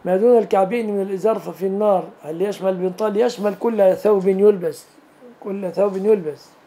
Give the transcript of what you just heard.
ما دون الكعبين من الإزار ففي النار. هل يشمل البنطال؟ يشمل كل ثوب يلبس، كل ثوب يلبس.